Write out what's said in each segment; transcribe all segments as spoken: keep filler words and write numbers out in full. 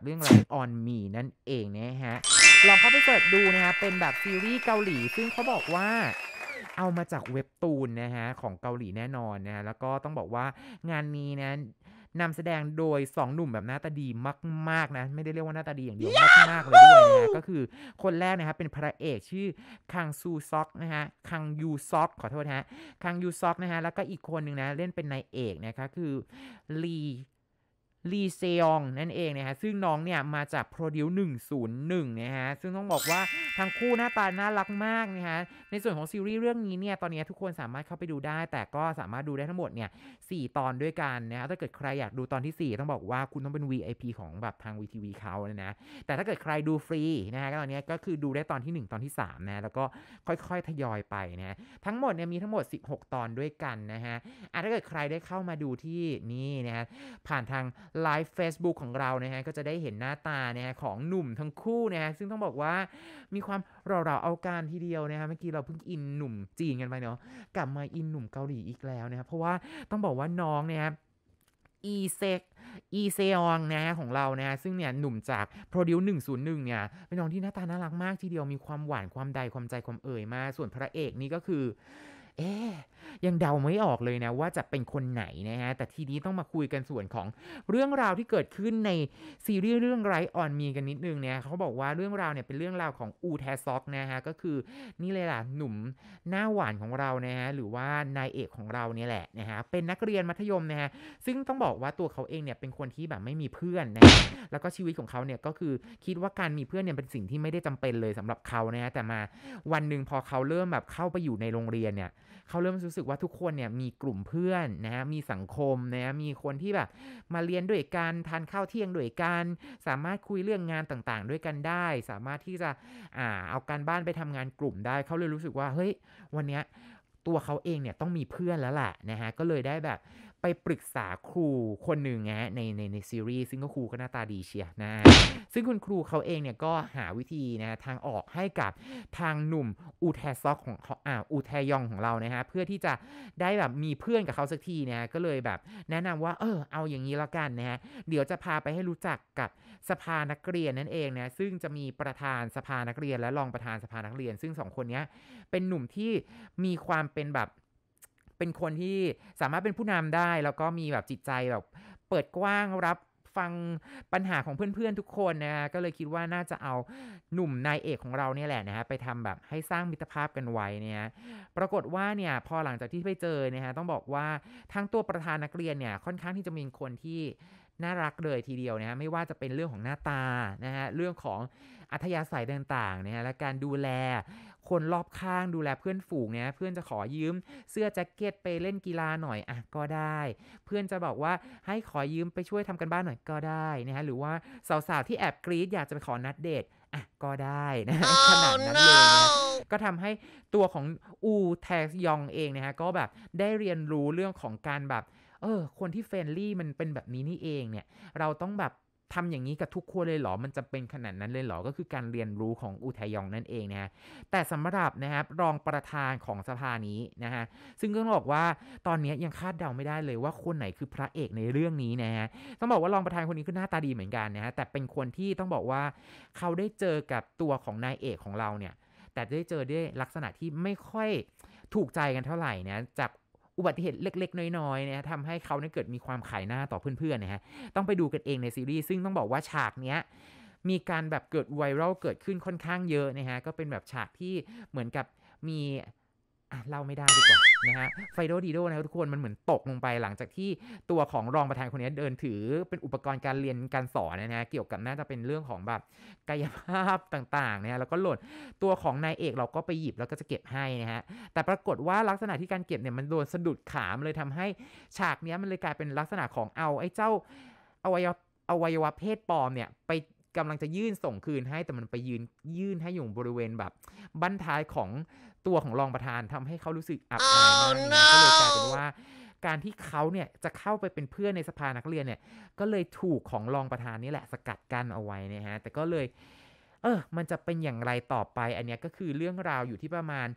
เรื่อง Ride on Me นั่นเองนะฮะลองเข้าไปเสิร์ชดูนะฮะเป็นแบบซีรีส์เกาหลีซึ่งเขาบอกว่าเอามาจากเว็บตูนนะฮะของเกาหลีแน่นอนนะฮะแล้วก็ต้องบอกว่างานนี้นะนำแสดงโดยสองหนุ่มแบบหน้าตาดีมากๆนะไม่ได้เรียกว่าหน้าตาดีอย่างเดียวมากๆเลยด้วยนะฮะก็คือคนแรกนะครับเป็นพระเอกชื่อคังซูซอกนะฮะคังยูซอกขอโทษฮะคังยูซอกนะฮะแล้วก็อีกคนหนึ่งนะเล่นเป็นนายเอกนะคะคือลีลีเซยองนั่นเองนะฮะซึ่งน้องเนี่ยมาจาก Produce หนึ่งศูนย์หนึ่งนะฮะซึ่งต้องบอกว่าทั้งคู่หน้าตาน่ารักมากนะฮะในส่วนของซีรีส์เรื่องนี้เนี่ยตอนนี้ทุกคนสามารถเข้าไปดูได้แต่ก็สามารถดูได้ทั้งหมดเนี่ยสี่ตอนด้วยกันนะถ้าเกิดใครอยากดูตอนที่สี่ต้องบอกว่าคุณต้องเป็น วี ไอ พี ของแบบทาง วี ที วี เขาเลยนะแต่ถ้าเกิดใครดูฟรีนะฮะก็ตอนนี้ก็คือดูได้ตอนที่หนึ่งตอนที่สามนะแล้วก็ค่อยๆทยอยไปนะทั้งหมดเนี่ยมีทั้งหมดสิบหกตอนด้วยกันนะฮะอ่ะถ้าเกิดใครได้เข้ามาดูที่นี่นะฮะผ่านทางไลฟ์ Facebook ของเรานะฮะก็จะได้เห็นหน้าตานะฮะของหนุ่มทั้งคู่นะฮะซึ่งต้องบอกว่ามีความเราๆเอาการทีเดียวนะฮะเมื่อกี้เราเพิ่งอินหนุ่มจีนกันไปเนาะกลับมาอินหนุ่มเกาหลีอีกแล้วนะครับเพราะว่าต้องบอกว่าน้องเนี่ยอีเซกอีเซยองนะของเรานะซึ่งเนี่ยหนุ่มจาก Produce หนึ่งศูนย์หนึ่งเนี่ยเป็นน้องที่หน้าตาน่ารักมากทีเดียวมีความหวานความใดความใจความเอ่ยมากส่วนพระเอกนี่ก็คือเอ๊ยังเดาไม่ออกเลยนะว่าจะเป็นคนไหนนะฮะแต่ทีนี้ต้องมาคุยกันส่วนของเรื่องราวที่เกิดขึ้นในซีรีส์เรื่อง Ride on Me กันนิดนึงเนี่ยเขาบอกว่าเรื่องราวเนี่ยเป็นเรื่องราวของอูแทซอกนะฮะก็คือนี่เลยล่ะหนุ่มหน้าหวานของเรานะฮะหรือว่านายเอกของเราเนี่ยแหละนะฮะเป็นนักเรียนมัธยมนะฮะซึ่งต้องบอกว่าตัวเขาเองเนี่ยเป็นคนที่แบบไม่มีเพื่อนนะแล้วก็ชีวิตของเขาเนี่ยก็คือคิดว่าการมีเพื่อนเนี่ยเป็นสิ่งที่ไม่ได้จำเป็นเลยสำหรับเขานะฮะแต่มาวันหนึ่งพอเขาเริ่มแบบเข้าไปอยู่ในโรงเรียนเนี่ยเขาเริ่มรู้สึกว่าทุกคนเนี่ยมีกลุ่มเพื่อนนะฮะมีสังคมนะฮะมีคนที่แบบมาเรียนด้วยกันทานข้าวเที่ยงด้วยกันสามารถคุยเรื่องงานต่างๆด้วยกันได้สามารถที่จะอ่าเอาการบ้านไปทำงานกลุ่มได้เขาเลยรู้สึกว่าเฮ้ยวันเนี้ยตัวเขาเองเนี่ยต้องมีเพื่อนแล้วแหละนะฮะก็เลยได้แบบไปปรึกษาครูคนหนึ่งนะฮะในในในซีรีส์ซึ่งก็ครูก็หน้าตาดีเชียนะฮะซึ่งคุณครูเขาเองเนี่ยก็หาวิธีนะทางออกให้กับทางหนุ่มอูแทซอกของอ่าอูแทยองของเรานะฮะเพื่อที่จะได้แบบมีเพื่อนกับเขาสักทีนะฮะก็เลยแบบแนะนำว่าเออเอาอย่างนี้แล้วกันนะฮะเดี๋ยวจะพาไปให้รู้จักกับสภานักเรียนนั่นเองนะซึ่งจะมีประธานสภานักเรียนและรองประธานสภานักเรียนซึ่งสองคนนี้เป็นหนุ่มที่มีความเป็นแบบเป็นคนที่สามารถเป็นผู้นำได้แล้วก็มีแบบจิตใจแบบเปิดกว้างรับฟังปัญหาของเพื่อนๆทุกคนนะฮะก็เลยคิดว่าน่าจะเอาหนุ่มนายเอกของเราเนี่ยแหละนะฮะไปทำแบบให้สร้างมิตรภาพกันไว้เนี่ยปรากฏว่าเนี่ยพอหลังจากที่ไปเจอนะฮะต้องบอกว่าทั้งตัวประธานนักเรียนเนี่ยค่อนข้างที่จะมีคนที่น่ารักเลยทีเดียวนะฮะไม่ว่าจะเป็นเรื่องของหน้าตานะฮะเรื่องของอัธยาศัยต่างๆนะฮะและการดูแลคนรอบข้างดูแลเพื่อนฝูงเนี่ยเพื่อนจะขอยืมเสื้อแจ็คเก็ตไปเล่นกีฬาหน่อยอ่ะก็ได้เพื่อนจะบอกว่าให้ขอยืมไปช่วยทำกันบ้านหน่อยก็ได้นะฮะหรือว่าสาวๆที่แอบกรี๊ดอยากจะไปขอนัดเดทอ่ะก็ได้นะขนาดนั้นเลยนะก็ทำให้ตัวของอูแทยองเองนะฮะก็แบบได้เรียนรู้เรื่องของการแบบเออคนที่เฟรนลี่มันเป็นแบบนี้นี่เองเนี่ยเราต้องแบบทำอย่างนี้กับทุกคนเลยเหรอมันจะเป็นขนาดนั้นเลยเหรอก็คือการเรียนรู้ของอูแทยองนั่นเองนะฮะแต่สำหรับนะครับรองประธานของสภานี้นะฮะซึ่งก็ต้องบอกว่าตอนนี้ยังคาดเดาไม่ได้เลยว่าคนไหนคือพระเอกในเรื่องนี้นะฮะต้องบอกว่ารองประธานคนนี้คือหน้าตาดีเหมือนกันนะฮะแต่เป็นคนที่ต้องบอกว่าเขาได้เจอกับตัวของนายเอกของเราเนี่ยแต่ได้เจอด้วยลักษณะที่ไม่ค่อยถูกใจกันเท่าไหร่นะจากอุบัติเหตุเล็กๆน้อยๆนะทำให้เขาเนี่ยเกิดมีความขายหน้าต่อเพื่อนๆนะฮะต้องไปดูกันเองในซีรีส์ซึ่งต้องบอกว่าฉากเนี้ยมีการแบบเกิดไวรัลเกิดขึ้นค่อนข้างเยอะนะฮะก็เป็นแบบฉากที่เหมือนกับมีอ่ะเล่าไม่ได้ดีกว่านะฮะไฟโดดีโดนะครับทุกคนมันเหมือนตกลงไปหลังจากที่ตัวของรองประธานคนนี้เดินถือเป็นอุปกรณ์การเรียนการสอนนะฮะเกี่ยวกับน่าจะเป็นเรื่องของแบบกายภาพต่างๆนะฮะแล้วก็หล่นตัวของนายเอกเราก็ไปหยิบแล้วก็จะเก็บให้นะฮะแต่ปรากฏว่าลักษณะที่การเก็บเนี่ยมันโดนสะดุดขามเลยทำให้ฉากนี้มันเลยกลายเป็นลักษณะของเอาไอ้เจ้าอวัยวะอวัยวะเพศปลอมเนี่ยไปกำลังจะยื่นส่งคืนให้แต่มันไปยืนยื่นให้อยู่บริเวณแบบบั้นท้ายของตัวของรองประธานทำให้เขารู้สึกอับอายมากนะก็เลยกลายเป็นว่าการที่เขาเนี่ยจะเข้าไปเป็นเพื่อนในสภานักเรียนเนี่ยก็เลยถูกของรองประธานนี่แหละสกัดกั้นเอาไว้นะฮะแต่ก็เลยเออมันจะเป็นอย่างไรต่อไปอันนี้ก็คือเรื่องราวอยู่ที่ประมาณ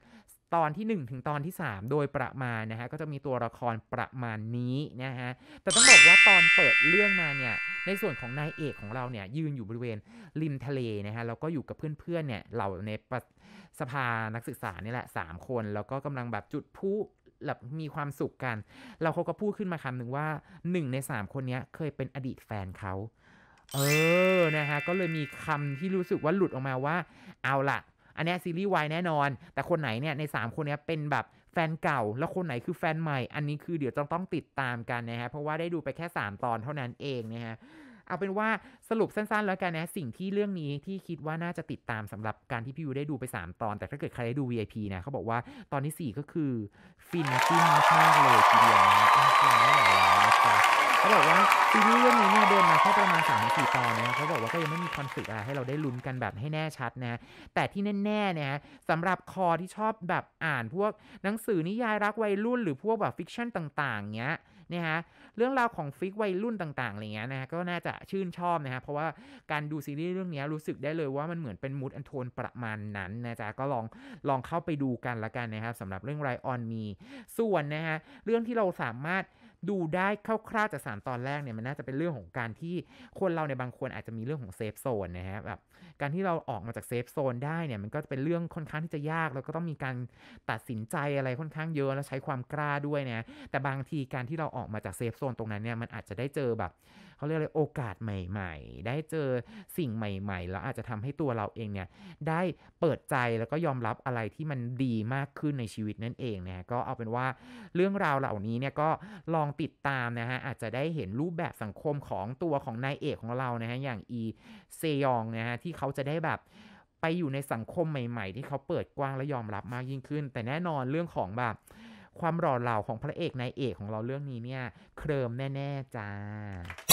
ตอนที่หนึ่งถึงตอนที่สามโดยประมาณนะคะก็จะมีตัวละครประมาณนี้นะคะแต่ต้องบอกว่าตอนเปิดเรื่องมาเนี่ยในส่วนของนายเอกของเราเนี่ยยืนอยู่บริเวณริมทะเลนะคะแล้วก็อยู่กับเพื่อนๆเนี่ยเหล่าในสภานักศึกษานี่แหละสามคนแล้วก็กำลังแบบจุดพลุแบบมีความสุขกันแล้วเขาก็พูดขึ้นมาคำหนึ่งว่าหนึ่งในสามคนนี้เคยเป็นอดีตแฟนเขาเออนะคะก็เลยมีคำที่รู้สึกว่าหลุดออกมาว่าเอาล่ะอันนี้ซีรีส์วายแน่นอนแต่คนไหนเนี่ยในสามคนนี้เป็นแบบแฟนเก่าแล้วคนไหนคือแฟนใหม่อันนี้คือเดี๋ยวจะต้องติดตามกันนะฮะเพราะว่าได้ดูไปแค่สามตอนเท่านั้นเองนะฮะเอาเป็นว่าสรุปสั้นๆแล้วกันนะสิ่งที่เรื่องนี้ที่คิดว่าน่าจะติดตามสำหรับการที่พี่ยูได้ดูไปสามตอนแต่ถ้าเกิดใครได้ดู วี ไอ พี นะเขาบอกว่าตอนที่สี่ก็คือฟินฟินมากๆเลยทีเดียวนะอ้าวไม่ไหวแล้วนะจ๊ะเขาบอกว่าซีรีส์เรื่องนี้เนี่ยเดินมาแค่ประมาณ สามถึงสี่ ตอนนะเขาบอกว่าก็ยังไม่มีคอนฟลิกต์อะไรให้เราได้ลุ้นกันแบบให้แน่ชัดนะแต่ที่แน่ๆนะสำหรับคอที่ชอบแบบอ่านพวกหนังสือนิยายรักวัยรุ่นหรือพวกแบบฟิกชันต่างๆเงี้ยนะฮะเรื่องราวของฟิกวัยรุ่นต่างๆอะไรเงี้ยนะฮะก็น่าจะชื่นชอบนะฮะเพราะว่าการดูซีรีส์เรื่องนี้รู้สึกได้เลยว่ามันเหมือนเป็นมูดแอนโทนประมาณนั้นนะจ๊ะก็ลองลองเข้าไปดูกันละกันนะครับสำหรับเรื่อง Ride on Me ส่วนนะฮะเรื่องที่เราสามารถดูได้คร่าวๆจากสามตอนแรกเนี่ยมันน่าจะเป็นเรื่องของการที่คนเราในบางคนอาจจะมีเรื่องของเซฟโซนนะฮะแบบการที่เราออกมาจากเซฟโซนได้เนี่ยมันก็จะเป็นเรื่องค่อนข้างที่จะยากแล้วก็ต้องมีการตัดสินใจอะไรค่อนข้างเยอะแล้วใช้ความกล้าด้วยนะแต่บางทีการที่เราออกมาจากเซฟโซนตรงนั้นเนี่ยมันอาจจะได้เจอแบบเขาเรียกอะไรโอกาสใหม่ๆได้เจอสิ่งใหม่ๆแล้วอาจจะทำให้ตัวเราเองเนี่ยได้เปิดใจแล้วก็ยอมรับอะไรที่มันดีมากขึ้นในชีวิตนั่นเองนะก็เอาเป็นว่าเรื่องราวเหล่านี้เนี่ยก็ลองติดตามนะฮะอาจจะได้เห็นรูปแบบสังคมของตัวของนายเอกของเรานะฮะอย่างอีเซยองนะฮะที่เขาจะได้แบบไปอยู่ในสังคมใหม่ๆที่เขาเปิดกว้างและยอมรับมากยิ่งขึ้นแต่แน่นอนเรื่องของแบบความหล่อเหลาของพระเอกนายเอกของเราเรื่องนี้เนี่ยเคลิมแน่ๆจ้า